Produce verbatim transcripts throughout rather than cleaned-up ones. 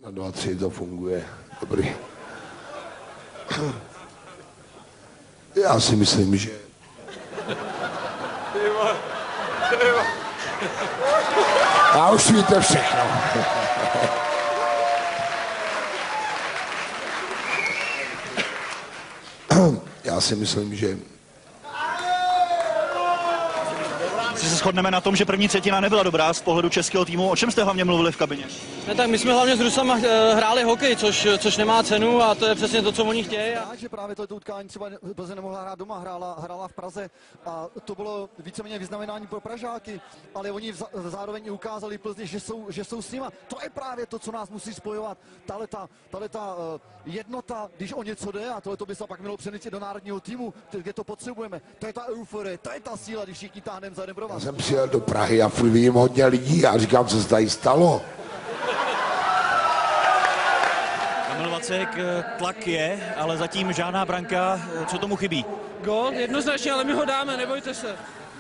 Na dva, tři to funguje. Dobrý. Já si myslím, že... Já už víte všechno. Já si myslím, že... Si se shodneme na tom, že první třetina nebyla dobrá z pohledu českého týmu. O čem jste hlavně mluvili v kabině? Ne, tak my jsme hlavně s Rusama hráli hokej, což, což nemá cenu a to je přesně to, co oni chtějí. A... že právě toto utkání třeba Plzeň nemohla hrát doma, hrála, hrála v Praze a to bylo víceméně vyznamenání pro Pražáky, ale oni vz, zároveň i ukázali Plzni, že jsou, že jsou s nima. To je právě to, co nás musí spojovat. Tahle ta, tahle ta uh, jednota, když o něco jde, a tohle to by se pak mělo přenést do národního týmu, kde to potřebujeme. To je ta euforie, to je ta síla, když všichni táhneme za jeden pro vás. Já jsem přijel do Prahy a furt vidím hodně lidí a říkám, co se tady stalo. Kamil Vacek, tlak je, ale zatím žádná branka. Co tomu chybí? Gól, jednoznačně, ale my ho dáme, nebojte se.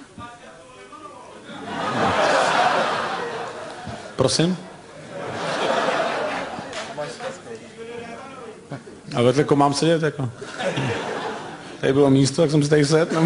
Prosím? A vedle ko mám sedět, jako? Tady bylo místo, tak jsem si tady sedl.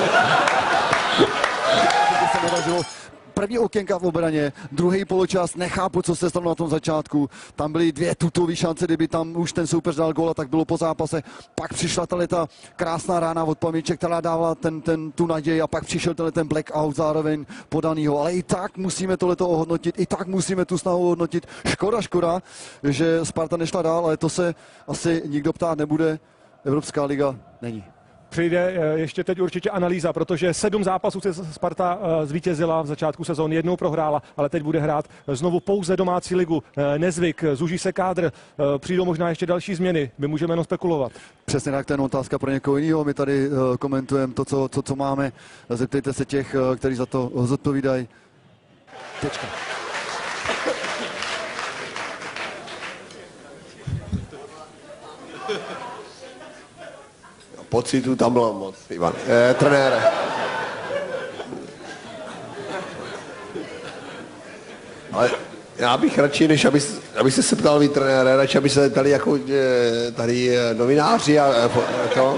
První okénka v obraně, druhý poločas, nechápu, co se stalo na tom začátku. Tam byly dvě tutové šance, kdyby tam už ten soupeř dal góla, tak bylo po zápase. Pak přišla tady ta krásná rána od Paměče, která dávala ten, ten, tu naději a pak přišel tenhle ten blackout zároveň podanýho. Ale i tak musíme tohleto ohodnotit, i tak musíme tu snahu ohodnotit. Škoda, škoda, že Sparta nešla dál, ale to se asi nikdo ptát nebude. Evropská liga není. Přijde ještě teď určitě analýza, protože sedm zápasů se Sparta zvítězila v začátku sezóny, jednou prohrála, ale teď bude hrát znovu pouze domácí ligu. Nezvyk, zúží se kádr, přijdou možná ještě další změny, my můžeme jenom spekulovat. Přesně tak, to je otázka pro někoho jiného, my tady komentujeme to, co, co, co máme, zeptejte se těch, kteří za to zodpovídají. Tečka. Pocitu tam bylo moc, Ivan. Eh, trenére. Ale já bych radši, než aby, aby se se ptal vy trenére, radši aby se tady jako tady novináři a to.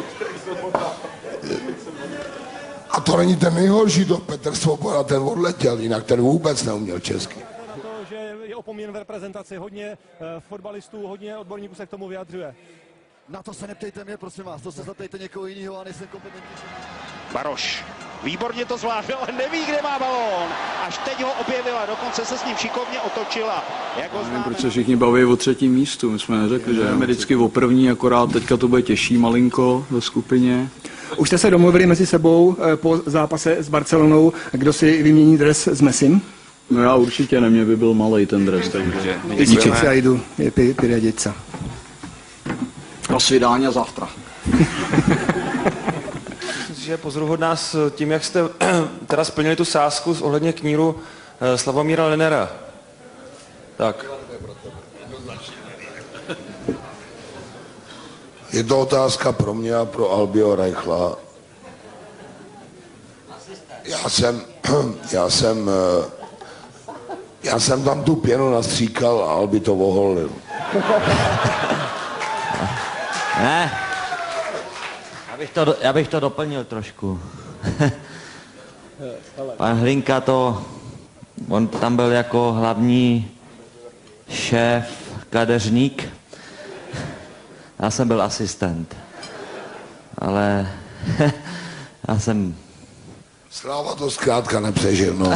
A to není ten nejhorší, to Petr Svoboda, ten odletěl, jinak ten vůbec neuměl česky. Na to, že je opomíjen v reprezentaci, hodně fotbalistů, hodně odborníků se k tomu vyjadřuje. Na to se neptejte mě, prosím vás, to se zeptejte někoho jiného a nejsem kompetentní. Baroš výborně to zvládl, ale neví, kde má balón. Až teď ho objevila, dokonce se s ním šikovně otočila. Jako Nevím, proč se všichni baví o třetím místu. My jsme neřekli, že jdeme vždycky o první, akorát teďka to bude těžší malinko ve skupině. Už jste se domluvili mezi sebou po zápase s Barcelonou, kdo si vymění dres s Messim? No já určitě ne, mě by byl malej ten dres, takže... Díky. Já jdu, je pědět. Do svidání zavtra. Myslím si, že je pozoruhodná s tím, jak jste teda splnili tu sázku s ohledně kníru Slavomíra Lenera. Tak. Je to otázka pro mě a pro Albího Reichla. Já jsem, já jsem, já jsem tam tu pěnu nastříkal a Albi to oholil. Ne, já bych to, já bych to doplnil trošku. Pan Hlinka to, on tam byl jako hlavní šéf, kadeřník. Já jsem byl asistent, ale já jsem... Sláva to zkrátka nepřežil, no.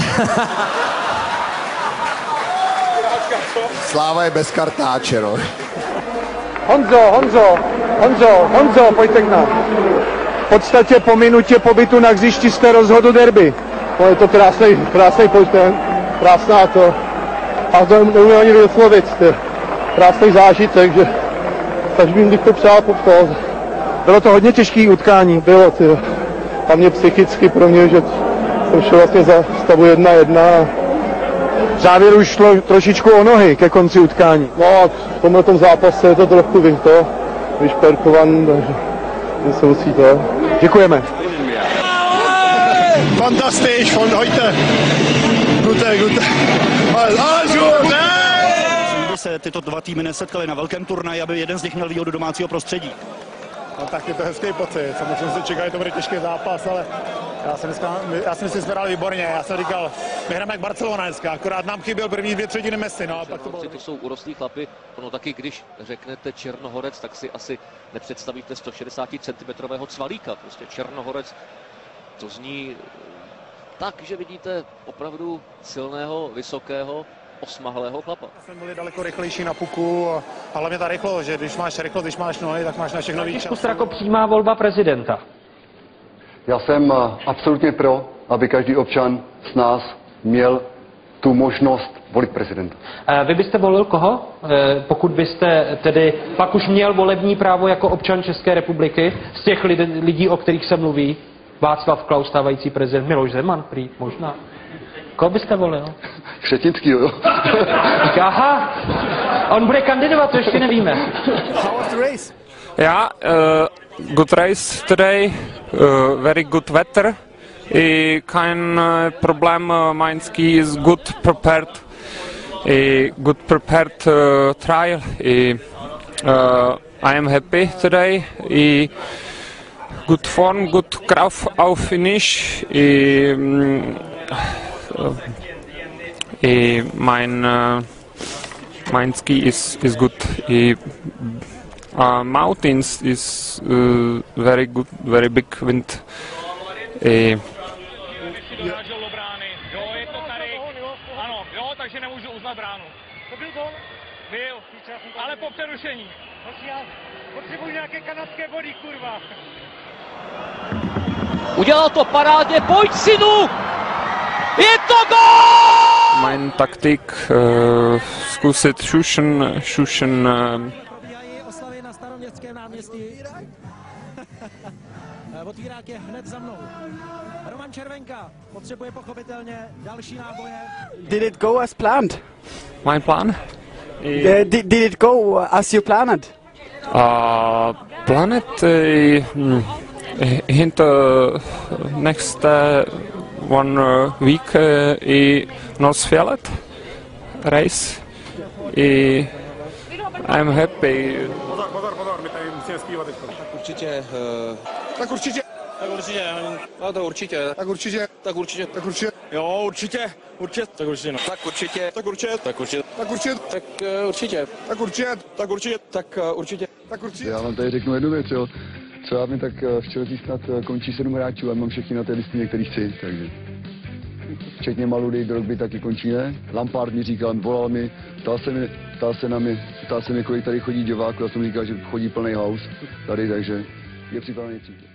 Sláva je bez kartáče, no. Honzo, Honzo, Honzo, Honzo, pojďte k nám. V podstatě po minutě pobytu na hřišti jste rozhodl derby. No, je to krásný, krásný pojďte, krásná to. A to neumím ani vyslovit, krásný zážitek, že každým bych to přál popsal. Bylo to hodně těžké utkání, bylo to. A mě psychicky pro mě, že jsem šel vlastně za stavu jedna jedna. V závěru už šlo trošičku o nohy ke konci utkání. No a v tomhle zápase je to trochu vy to, vyšperkovaný, takže se musí to. Děkujeme. Fantastisch von heute. Gute, gute. Also, se tyto dva týmy nesetkaly na velkém turnaji, aby jeden z nich měl výhodu domácího prostředí. No tak je to hezký pocit. Samozřejmě se čeká, že to bude těžký zápas, ale já si, dneska, já si myslím, že jsme hráli výborně. Já jsem říkal, my hrajeme jak Barcelona dneska, akorát nám chyběl první dvě třetiny Messi. No, a pak to, bylo... to jsou urostlí chlapy, ono taky, když řeknete Černohorec, tak si asi nepředstavíte sto šedesát centimetrového cvalíka. Prostě Černohorec, to zní tak, že vidíte opravdu silného, vysokého, osmahlého chlapa. Jsme byli daleko rychlejší na puku, a hlavně ta rychlost, že když máš rychlost, když máš nohy, tak máš na všechno víc času. Jako přímá volba prezidenta. Já jsem absolutně pro, aby každý občan z nás měl tu možnost volit prezidenta. Vy byste volil koho? Pokud byste tedy pak už měl volební právo jako občan České republiky z těch lidí, o kterých se mluví? Václav Klaus, stávající prezident, Miloš Zeman, prý, možná. Koho byste volil? Křetínskýho, jo. Aha, on bude kandidovat, to ještě nevíme. How was the race? Yeah, uh, good race today, uh, very good weather. I kein uh, problem, uh, mein ski is good prepared. I good prepared uh, trial. I, uh, I am happy today. I, good form, good Kraft auf finish. I, um, uh, I, mein uh, mein ski is is good. I, uh, mountains is uh, very good, very big wind. I, takže nemůžu uznat bránu. To byl gol? Byl, ale po přerušení. Potřebuji nějaké kanadské body, kurva. Udělal to parádně, pojď synu! Je to gol! Mein taktik, uh, zkusit šušen, šušen. Uh, Oslavy na Staroměstském náměstí. Otvírák je hned za mnou. Roman Červenka potřebuje pochopitelně další náboje. Did it go as planned? Mein Plan? Uh, did, did it go as you planned? Uh, planet uh, hinter next uh, one uh, week uh, i Nosfjellet race. I I'm happy. Pozor, pozor, pozor, my tady musíme zpívat teď. Tak určitě. Uh... Tak určitě. Tak určitě, no to určitě. Tak určitě. Tak určitě. Tak určitě. Jo, určitě. Určitě. Tak určitě, no. Tak určitě. Tak určitě. Tak určitě. Tak určitě. Tak uh, určitě. Tak určitě. Tak určitě. Tak uh, určitě. Tak určitě. Já vám tady řeknu jednu věc, jo. Co já vím, tak v Chelsea snad končí sedm hráčů a mám všechny na té listině, který chci, takže. Včetně Maludy, Drogby taky končí, ne? Lampard mi říkal, volal mi, ptal se mi, ptal se na mi, ptal se mi, kolik tady chodí diváků, já jsem říkal, že chodí plný house tady, takže je připravený přijít.